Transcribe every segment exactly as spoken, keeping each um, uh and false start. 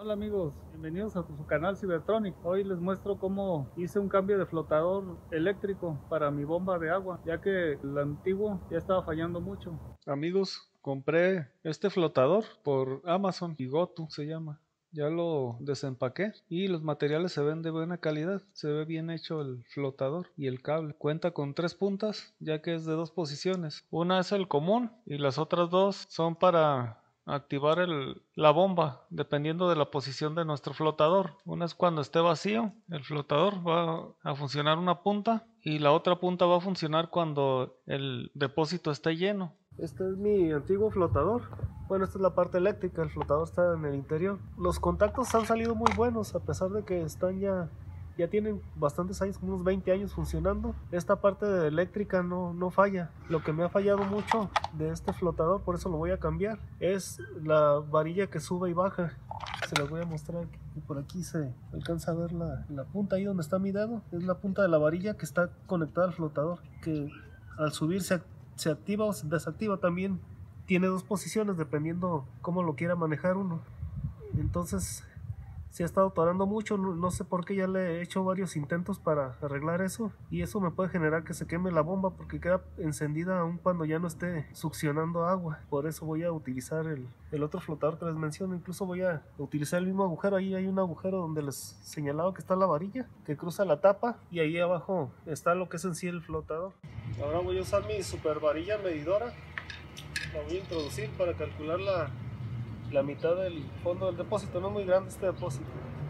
Hola amigos, bienvenidos a su canal Cybertronic. Hoy les muestro cómo hice un cambio de flotador eléctrico para mi bomba de agua, ya que el antiguo ya estaba fallando mucho. Amigos, compré este flotador por Amazon, Igotu se llama. Ya lo desempaqué y los materiales se ven de buena calidad. Se ve bien hecho el flotador y el cable. Cuenta con tres puntas, ya que es de dos posiciones. Una es el común y las otras dos son para activar el, la bomba dependiendo de la posición de nuestro flotador. Una es cuando esté vacío, el flotador va a funcionar una punta y la otra punta va a funcionar cuando el depósito esté lleno. Este es mi antiguo flotador. Bueno, esta es la parte eléctrica, el flotador está en el interior. Los contactos han salido muy buenos a pesar de que están ya ya tienen bastantes años, como unos veinte años funcionando. Esta parte de eléctrica no, no falla. Lo que me ha fallado mucho de este flotador, por eso lo voy a cambiar, es la varilla que sube y baja. Se las voy a mostrar aquí. Por aquí se alcanza a ver la, la punta, ahí donde está mi dedo, es la punta de la varilla que está conectada al flotador, que al subir se, se activa o se desactiva. También tiene dos posiciones dependiendo cómo lo quiera manejar uno. Entonces se ha estado atorando mucho, no, no sé por qué. Ya le he hecho varios intentos para arreglar eso y eso me puede generar que se queme la bomba porque queda encendida aun cuando ya no esté succionando agua. Por eso voy a utilizar el, el otro flotador que les menciono. Incluso voy a utilizar el mismo agujero. Ahí hay un agujero donde les señalaba que está la varilla que cruza la tapa y ahí abajo está lo que es en sí el flotador. Ahora voy a usar mi super varilla medidora. La voy a introducir para calcular la la mitad del fondo del depósito. No es muy grande este depósito.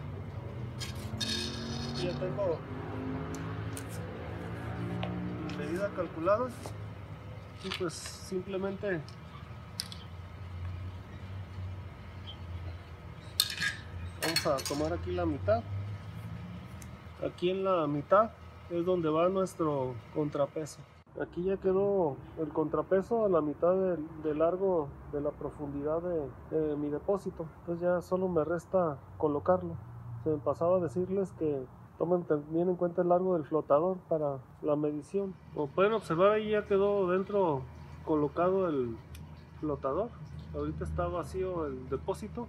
Ya tengo mi medida calculada y pues simplemente vamos a tomar aquí la mitad. Aquí en la mitad es donde va nuestro contrapeso. Aquí ya quedó el contrapeso a la mitad de, de largo de la profundidad de, de mi depósito. Entonces ya solo me resta colocarlo. Se me pasaba a decirles que tomen también en cuenta el largo del flotador para la medición. Como pueden observar, ahí ya quedó dentro colocado el flotador. Ahorita está vacío el depósito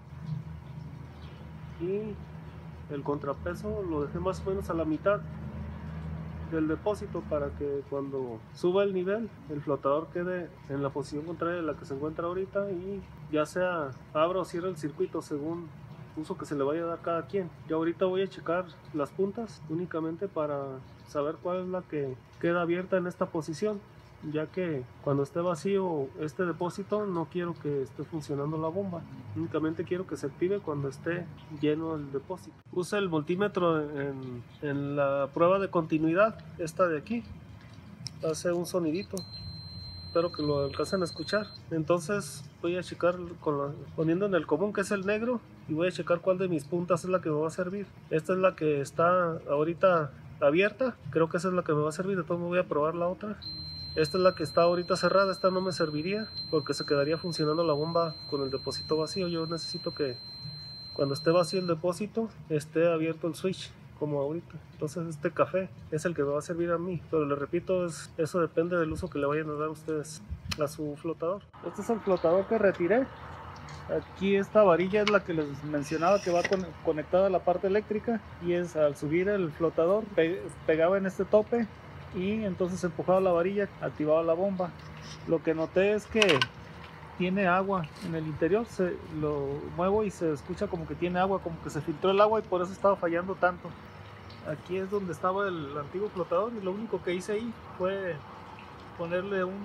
y el contrapeso lo dejé más o menos a la mitad del depósito para que cuando suba el nivel el flotador quede en la posición contraria de la que se encuentra ahorita y ya sea abra o cierre el circuito según uso que se le vaya a dar cada quien. Yo ahorita voy a checar las puntas únicamente para saber cuál es la que queda abierta en esta posición, ya que cuando esté vacío este depósito no quiero que esté funcionando la bomba, únicamente quiero que se active cuando esté lleno el depósito. Usa el multímetro en, en la prueba de continuidad, esta de aquí, hace un sonidito, espero que lo alcancen a escuchar. Entonces voy a checar con la, poniendo en el común, que es el negro, y voy a checar cuál de mis puntas es la que me va a servir. Esta es la que está ahorita abierta, creo que esa es la que me va a servir. Después me voy a probar la otra. Esta es la que está ahorita cerrada, esta no me serviría porque se quedaría funcionando la bomba con el depósito vacío. Yo necesito que cuando esté vacío el depósito esté abierto el switch, como ahorita. Entonces este café es el que me va a servir a mí, pero les repito, es, eso depende del uso que le vayan a dar ustedes a su flotador. Este es el flotador que retiré. Aquí esta varilla es la que les mencionaba que va con, conectada a la parte eléctrica, y es al subir el flotador pe, pegaba en este tope y entonces empujaba la varilla, activaba la bomba. Lo que noté es que tiene agua en el interior, se lo muevo y se escucha como que tiene agua, como que se filtró el agua y por eso estaba fallando tanto. Aquí es donde estaba el antiguo flotador y lo único que hice ahí fue ponerle un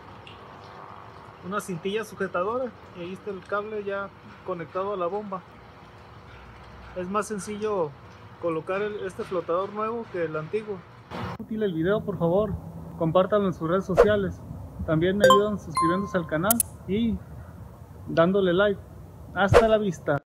una cintilla sujetadora y ahí está el cable ya conectado a la bomba. Es más sencillo colocar el, este flotador nuevo que el antiguo. Útil el video, por favor, compártanlo en sus redes sociales. También me ayudan suscribiéndose al canal y dándole like. Hasta la vista.